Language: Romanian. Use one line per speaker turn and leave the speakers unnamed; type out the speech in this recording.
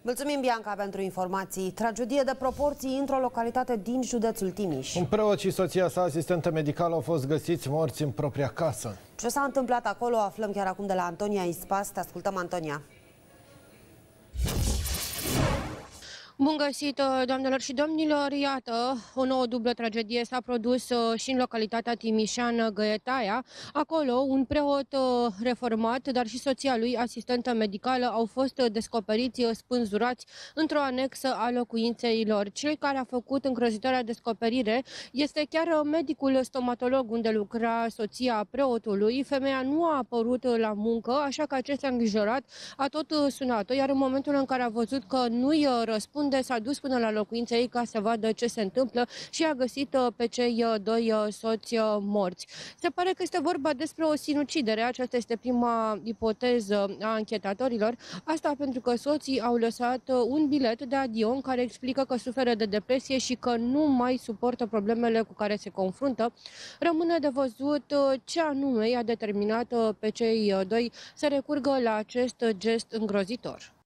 Mulțumim, Bianca, pentru informații. Tragedie de proporții într-o localitate din județul Timiș.
Un preot și soția sa, asistentă medicală, au fost găsiți morți în propria casă.
Ce s-a întâmplat acolo aflăm chiar acum de la Antonia Ispas. Te ascultăm, Antonia.
Bun găsit, doamnelor și domnilor! Iată, o nouă dublă tragedie s-a produs și în localitatea timișeană Găietaia. Acolo, un preot reformat, dar și soția lui, asistentă medicală, au fost descoperiți spânzurați într-o anexă a locuinței lor. Cel care a făcut îngrozitoarea descoperire este chiar medicul stomatolog unde lucra soția preotului. Femeia nu a apărut la muncă, așa că acesta îngrijorat a tot sunat-o, iar în momentul în care a văzut că nu-i răspunde, s-a dus până la locuința ei ca să vadă ce se întâmplă și a găsit pe cei doi soți morți. Se pare că este vorba despre o sinucidere. Aceasta este prima ipoteză a anchetatorilor. Asta pentru că soții au lăsat un bilet de adio în care explică că suferă de depresie și că nu mai suportă problemele cu care se confruntă. Rămâne de văzut ce anume i-a determinat pe cei doi să recurgă la acest gest îngrozitor.